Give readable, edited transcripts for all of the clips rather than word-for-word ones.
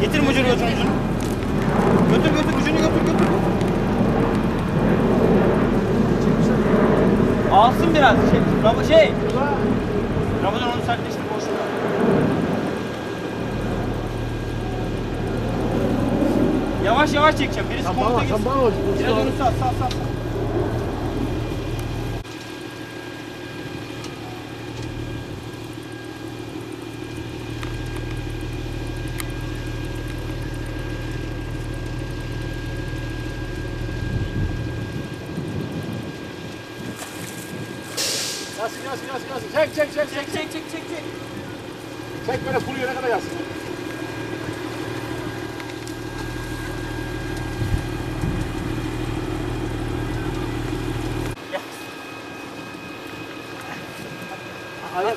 Getir ucunu götür ucunu. Götür ucunu götür. Alsın biraz Ramazan onu sertleştir boşuna. Yavaş çekeceğim. Birisi komuta gitsin. Biraz onu sal. Yansın. Çek. Çek böyle full yere kadar yansın. Hadi.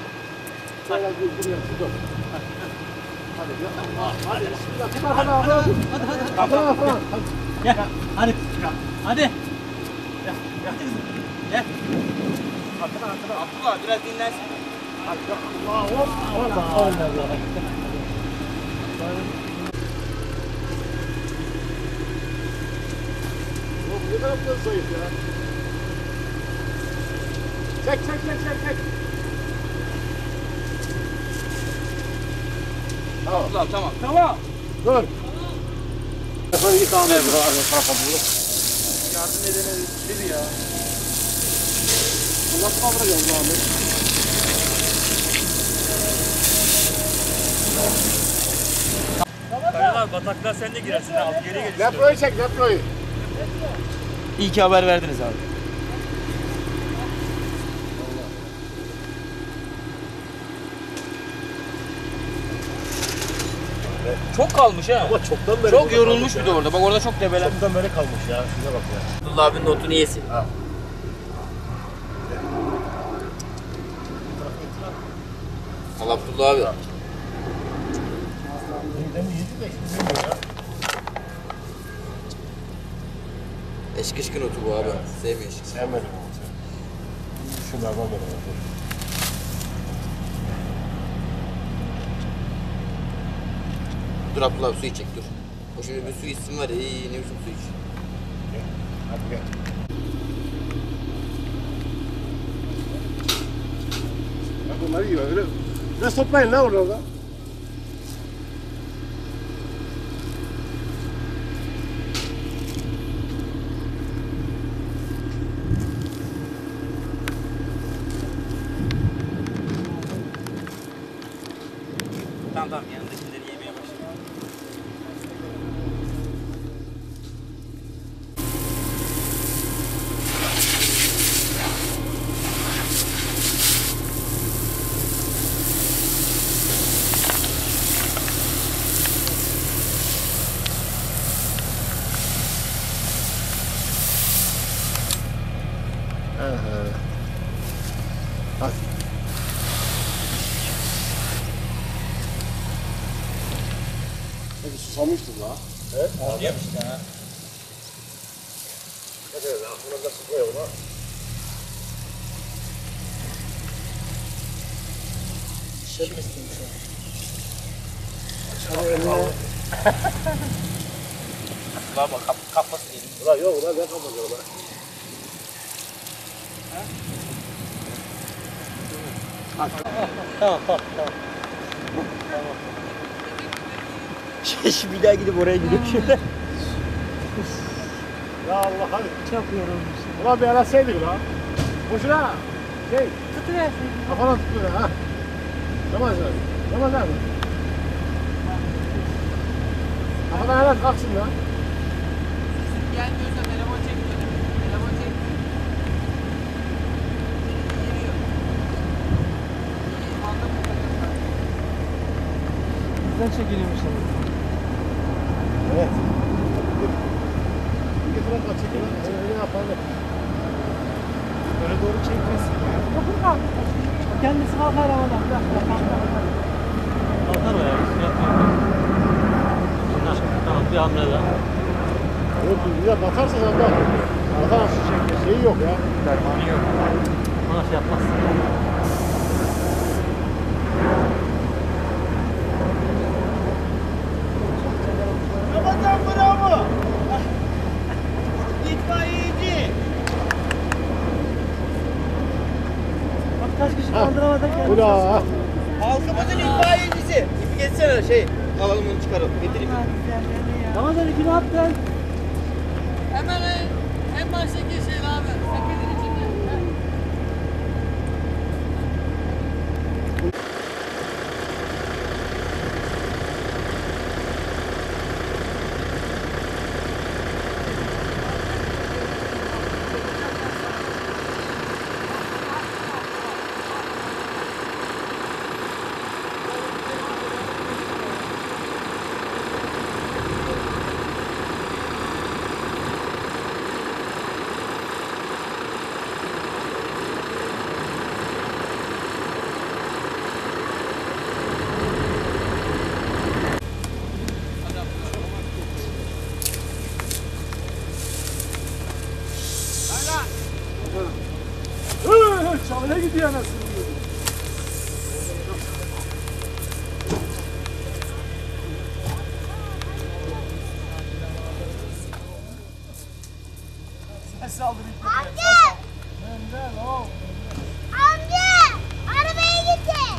Hadi. Gel. Abdullah biraz dinlensin. Ne kadar zayıf ya. Çek. Tamam. Dur. Hadi tamam. Yardım edene dedi ya. Allah kavruyor abi. Kayal abi bataklığa sen de girersin. Alt geriye geç. Leproyu çek. İyi ki haber verdiniz abi. Çok kalmış ha. Ama çoktan beri. Çok yorulmuş bir de orada. Bak orada çok debeler. Çoktan beri kalmış ya. Şuna bak ya. Abdullah abinin notunu yesin. Ha. Al Abdullah abi. Eşkışkın otu bu abi. Sevmiyor eşkışkın. Sevmedim. Şunlardan böyle. Dur Abdullah abi su içecek dur. O şimdi bir su içsin var ya ne biçim su iç. Hadi gel. Bak bunları yiyor öyle. Biraz toplayın lan orada. Tamam yanındakileri yemeye başladı. Hadi. Hadi susamıştır la. Evet. Yemiş ya. Hadi aklına da su koyalım ha. Şöyle isteyeyim şu an. Hadi eline. Abdullah bak kafası diyelim. Ulan yok ulan ne kapatıyor ulan. Tamam. Bir daha gidip oraya gidiyor şöyle. Ya Allah hadi. Çok yorulmuşsun. Ulan bir arasaydık lan. Boşuna. Tutuversin. Kafana tutuyor ha. Ramazan abi. Kafadan hemen kalksın lan. Gelmiyorsa telefon çekmiyor. Telefon çekmiyor. Geliyor. Bizden çekiliyormuş sanırım. Evet. Bir fotoğraf çekelim. Öyle yapalım. Öyle doğru çekmesin. Dokunma. Kendisi kalkar havadan. Kalkar o ya. Hiç yapmıyor. Tamam bir hamle daha. Yok bir de batarsa sen bak. Batar şeyi yok ya. Dermanı yok. Bana şey yapmazsın. Ula. Halkımızın itfaiyecisi. İpi geçsene şey. Alalım onu çıkaralım. Getireyim. Ramazan ipini at lan. Hemen en baştaki şey abi. Sepetin içinde. Çağla gidiyor anasını. Amca! Amca! Arabaya gitti.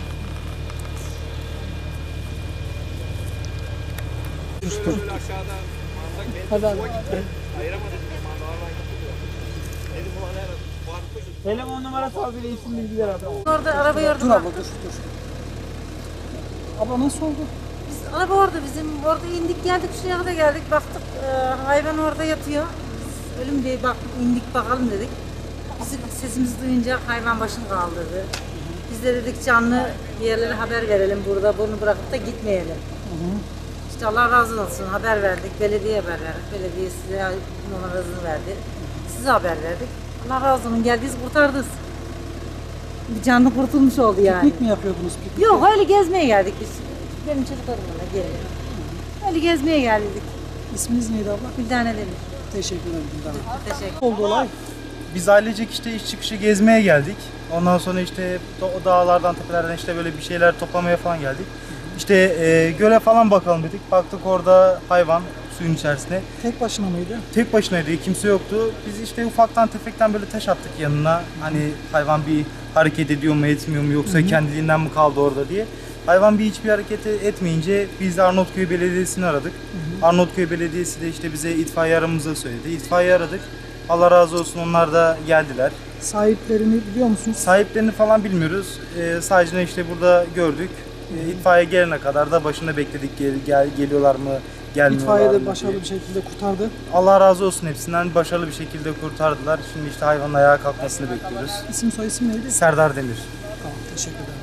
Hadi hadi. Telefon numarası al bile isim bilgiler abi. Orada araba gördüm. Dur abla dur. Abla nasıl oldu? Biz, araba orada bizim. Orada indik geldik şuraya kadar geldik. Baktık hayvan orada yatıyor. Biz ölüm diye baktık indik bakalım dedik. Bizim sesimizi duyunca hayvan başını kaldırdı. Biz de dedik canlı bir yerlere haber verelim burada. Bunu bırakıp da gitmeyelim. İşte Allah razı olsun haber verdik. Belediyeye haber verdik. Belediye size numarasını verdi. Size haber verdik. Allah razı olsun geldiniz kurtardınız. Bir canlı kurtulmuş oldu yani. Piknik mi yapıyordunuz? Piknik. Yok öyle gezmeye geldik biz. Benim çocuklarımla gelin. Öyle gezmeye geldik. İsminiz neydi abla? Bir tane demiş. Teşekkür ederim. Teşekkür. Oldu olay. Biz ailecek işte iş çıkışı gezmeye geldik. Ondan sonra işte o dağlardan, tepelerden işte böyle bir şeyler toplamaya falan geldik. İşte göle falan bakalım dedik. Baktık orada hayvan suyun içerisinde. Tek başına mıydı? Tek başınaydı, kimse yoktu. Biz işte ufaktan tefekten böyle taş attık yanına. Hani hayvan bir hareket ediyor mu, etmiyor mu yoksa kendiliğinden mi kaldı orada diye. Hayvan bir hiçbir hareket etmeyince biz de Arnavutköy Belediyesi'ni aradık. Arnavutköy Belediyesi de işte bize itfaiye aramızı söyledi. İtfaiye aradık. Allah razı olsun onlar da geldiler. Sahiplerini biliyor musunuz? Sahiplerini falan bilmiyoruz. Sadece işte burada gördük. İtfaiye gelene kadar da başında bekledik. Geliyorlar mı, gelmiyorlar İtfaiye mı de diye. başarılı bir şekilde kurtardı. Allah razı olsun hepsinden başarılı bir şekilde kurtardılar. Şimdi işte hayvanın ayağa kalkmasını bekliyoruz. İsim soy isim neydi? Serdar Demir. Tamam teşekkür ederim.